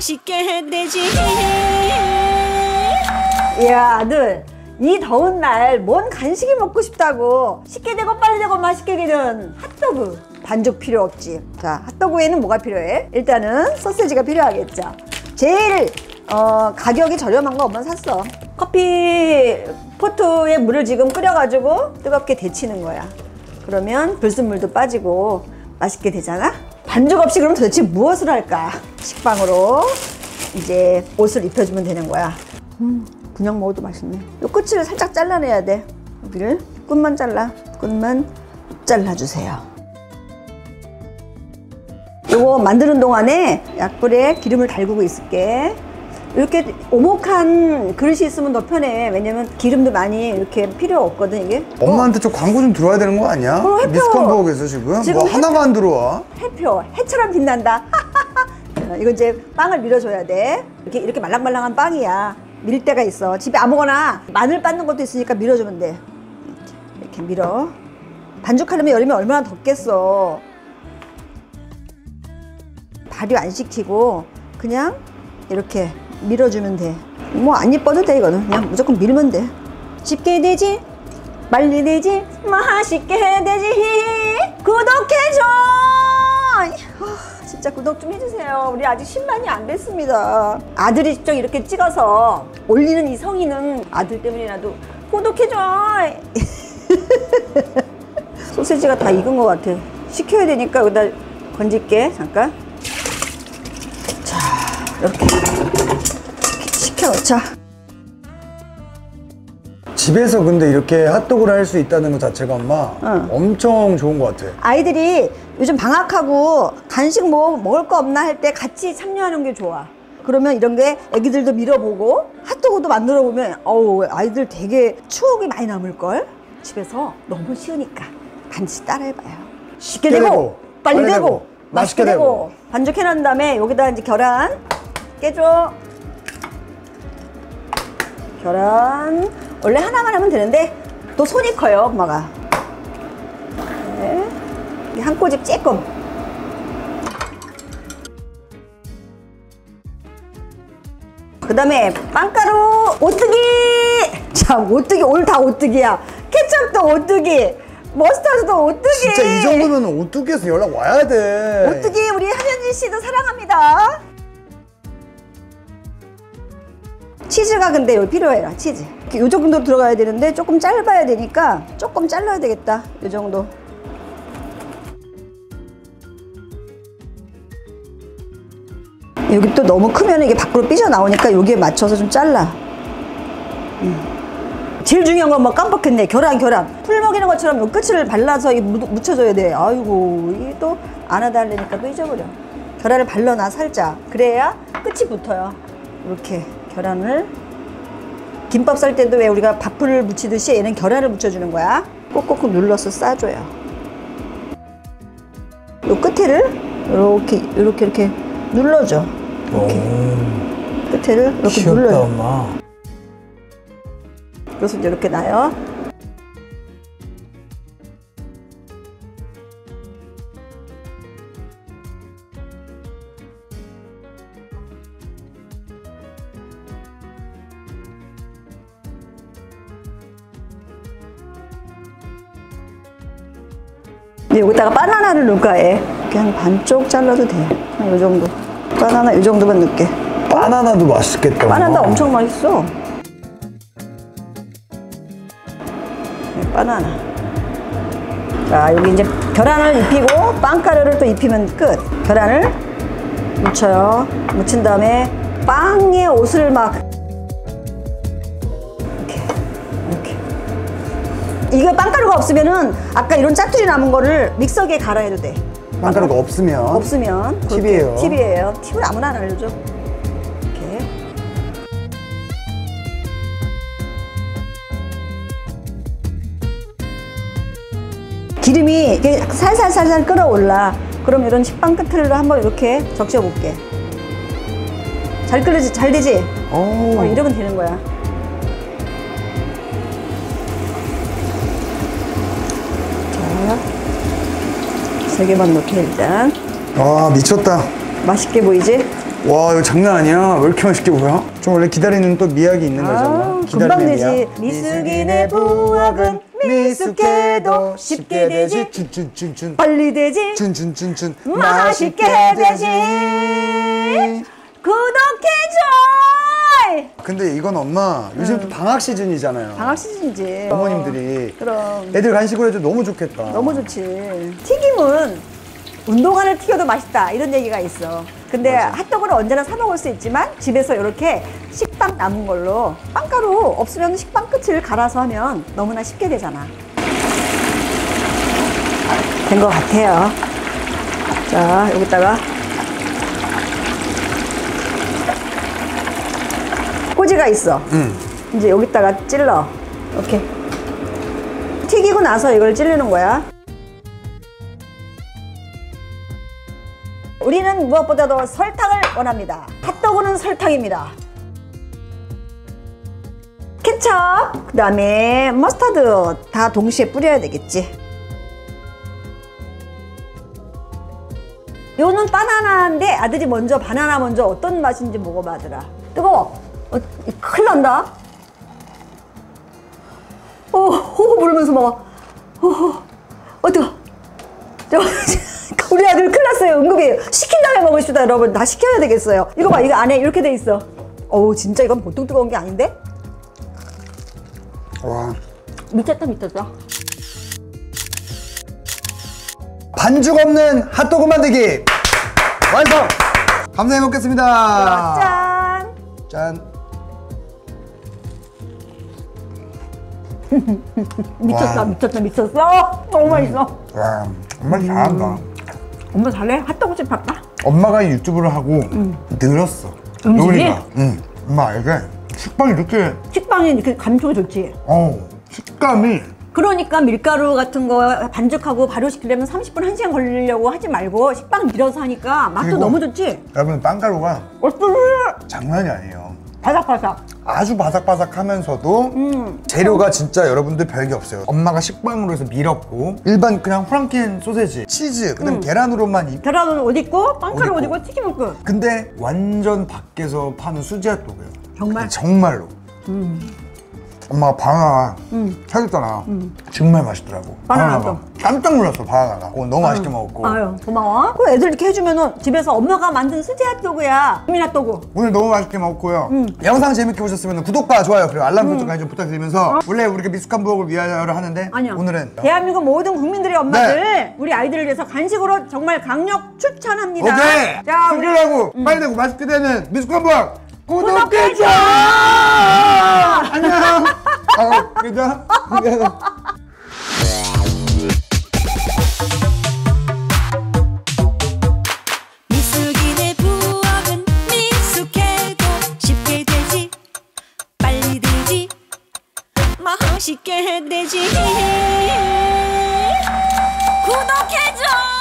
맛있게 되지. 야, 아들, 이 더운 날 뭔 간식이 먹고 싶다고. 쉽게 되고 빨리 되고 맛있게 되는 핫도그. 반죽 필요 없지. 자, 핫도그에는 뭐가 필요해? 일단은 소세지가 필요하겠죠. 제일 가격이 저렴한 거 엄마 샀어. 커피 포트에 물을 지금 끓여가지고 뜨겁게 데치는 거야. 그러면 불순물도 빠지고 맛있게 되잖아. 반죽 없이 그럼 도대체 무엇을 할까? 식빵으로 이제 옷을 입혀주면 되는 거야. 그냥 먹어도 맛있네. 요 끝을 살짝 잘라내야 돼. 여기를 끝만 잘라주세요. 요거 만드는 동안에 약불에 기름을 달구고 있을게. 이렇게 오목한 그릇이 있으면 더 편해. 왜냐면 기름도 많이 이렇게 필요 없거든, 이게. 엄마한테 저 광고 좀 들어와야 되는 거 아니야? 미스컨 버거에서 지금 뭐 하나가 안 들어와. 해표, 해처럼 빛난다. 이건 이제 빵을 밀어줘야 돼. 이렇게 말랑말랑한 빵이야. 밀 때가 있어. 집에 아무거나 마늘 빻는 것도 있으니까 밀어주면 돼. 이렇게 밀어. 반죽하려면 여름에 얼마나 덥겠어. 발효 안 시키고 그냥 이렇게 밀어주면 돼. 뭐 안 예뻐도 돼. 이거는 그냥 무조건 밀면 돼. 쉽게 되지, 빨리 되지, 맛있게 되지. 구독해줘. 진짜 구독 좀 해주세요. 우리 아직 10만이 안 됐습니다. 아들이 직접 이렇게 찍어서 올리는 이 성의는 아들 때문이라도 구독해줘. 소세지가 다 익은 것 같아. 식혀야 되니까 여기다 건질게. 잠깐. 자, 이렇게 식혀놓자. 집에서 근데 이렇게 핫도그를 할 수 있다는 것 자체가 엄마 엄청 좋은 것 같아. 아이들이 요즘 방학하고 간식 뭐 먹을 거 없나 할 때 같이 참여하는 게 좋아. 그러면 이런 게 애기들도 밀어보고 핫도그도 만들어 보면 어우, 아이들 되게 추억이 많이 남을걸. 집에서 너무 쉬우니까 반드시 따라해봐요. 쉽게 되고 빨리 되고 맛있게 되고. 반죽 해놓은 다음에 여기다 이제 계란 깨줘. 계란 원래 하나만 하면 되는데 또 손이 커요, 엄마가. 네. 한 꼬집 조금. 그 다음에 빵가루, 오뚜기. 참, 오뚜기 오늘 다 오뚜기야. 케첩도 오뚜기, 머스타드도 오뚜기. 진짜 이 정도면 오뚜기에서 연락 와야 돼. 오뚜기 우리 한현진 씨도 사랑합니다. 치즈가 근데 여기 필요해요. 치즈 이 정도 들어가야 되는데 조금 짧아야 되니까 조금 잘라야 되겠다. 이 정도. 여기 또 너무 크면 이게 밖으로 삐져나오니까 여기에 맞춰서 좀 잘라. 제일 중요한 건 뭐 깜빡했네. 계란. 풀 먹이는 것처럼 요 끝을 발라서 묻혀줘야 돼. 아이고, 이게 또 안 하다 하려니까 또 잊어버려. 계란을 발라놔, 살짝. 그래야 끝이 붙어요. 이렇게 계란을. 김밥 쌀 때도 왜 우리가 밥풀을 묻히듯이 얘는 계란을 묻혀주는 거야. 꼭꼭 눌러서 싸줘요. 요 끝에를 이렇게 눌러줘. 이렇게 끝에를 이렇게 귀엽다, 눌러요. 엄마. 그래서 이렇게 놔요. 여기다가 바나나를 넣을 거야. 그냥 반쪽 잘라도 돼. 그냥 이 정도. 바나나 이 정도만 넣을게. 바나나도 맛있겠다. 바나나 엄마. 엄청 맛있어. 바나나. 자, 여기 이제 계란을 입히고 빵가루를 또 입히면 끝. 계란을 묻혀요. 묻힌 다음에 빵에 옷을 막 이렇게. 이거 빵가루가 없으면은 아까 이런 짜투리 남은 거를 믹서기에 갈아 해도 돼. 빵가루가 없으면 팁이에요. 팁이에요. 팁을 아무나 안 알려줘. 이렇게. 기름이 이렇게 살살 끓어올라. 그럼 이런 식빵 끝을 한번 이렇게 적셔볼게. 잘 끓이지? 잘 되지? 이러면 되는 거야. 자, 3개만 넣게 일단. 와, 미쳤다. 맛있게 보이지? 와 이거 장난 아니야. 왜 이렇게 맛있게 보여? 좀 원래 기다리는 또 미학이 있는 거잖아. 금방 기다림의 되지. 미학. 미숙인의 부엌은 미숙해도 쉽게 되지. 춘춘춘춘. 빨리 되지. 춘춘춘춘. 맛있게 되지. 구독해줘. 근데 이건 엄마 요즘 또 방학 시즌이잖아요. 방학 시즌이지. 어머님들이 그럼 애들 간식으로 해도 너무 좋겠다. 너무 좋지. 튀김은 운동화를 튀겨도 맛있다 이런 얘기가 있어. 근데 맞아. 핫도그를 언제나 사 먹을 수 있지만 집에서 이렇게 식빵 남은 걸로 빵가루 없으면 식빵 끝을 갈아서 하면 너무나 쉽게 되잖아. 된 것 같아요. 자, 여기다가 꼬지가 있어. 이제 여기다가 찔러. 이렇게 튀기고 나서 이걸 찌르는 거야. 우리는 무엇보다도 설탕을 원합니다. 핫도그는 설탕입니다. 케첩, 그 다음에 머스타드 다 동시에 뿌려야 되겠지. 요는 바나나인데 아들이 먼저 바나나 먼저 어떤 맛인지 먹어봐더라. 뜨거워. 큰일 난다. 호흡 부르면서 먹어. 뜨거. 우리 아들 큰일 났어요. 응급이에요. 시킨 다음에 먹고 싶다 여러분. 다 시켜야 되겠어요. 이거 봐, 이거 안에 이렇게 돼 있어. 어우 진짜 이건 보통 뜨거운 게 아닌데? 와. 미쳤다 미쳤다. 반죽 없는 핫도그 만들기 완성! 감사히 먹겠습니다. 짠. 짠. 미쳤다 와. 미쳤다 미쳤어. 너무 맛있어. 와, 엄마 잘한다. 엄마 잘해? 핫도그집 봤다. 엄마가 유튜브를 하고 늘었어. 음식이? 요리가. 엄마 이게 식빵이 이렇게 식빵이 이렇게 감촉이 좋지. 식감이 그러니까 밀가루 같은 거 반죽하고 발효시키려면 30분, 1시간 걸리려고 하지 말고 식빵 밀어서 하니까 맛도 그리고 너무 좋지. 여러분 빵가루가 어쩌 장난이 아니에요. 바삭바삭. 아주 바삭바삭하면서도 재료가 진짜 여러분들 별게 없어요. 엄마가 식빵으로 해서 밀었고 일반 그냥 프랑켄 소세지, 치즈, 그다음 계란으로만 계란은 옷 입고 빵가루 옷 옷 입고. 입고 튀김 먹고. 근데 완전 밖에서 파는 수지 핫도그예요. 정말? 정말로. 엄마가 바나나 사줬잖아. 정말 맛있더라고. 바나나도. 바나나가. 깜짝 놀랐어 바나나가. 너무 맛있게 먹었고. 아유 고마워. 그 애들 이렇게 해주면은 집에서 엄마가 만든 수제 핫도그야. 국민 핫도그. 오늘 너무 맛있게 먹었고요. 영상 재밌게 보셨으면 구독과 좋아요 그리고 알람 설정까지 좀 부탁드리면서 원래 우리가 미숙한 부엌을 위하여를 하는데 아니야. 오늘은 대한민국 모든 국민들의 엄마들 네. 우리 아이들을 위해서 간식으로 정말 강력 추천합니다. 오케이! 자 우리 해결하고 빨리 되고 맛있게 되는 미숙한 부엌 구독해줘! 구독해줘! 안녕! 그죠? 미숙인의 부엌은 미숙해도 쉽게 되지 빨리 되지 맛있게 되지 구독해줘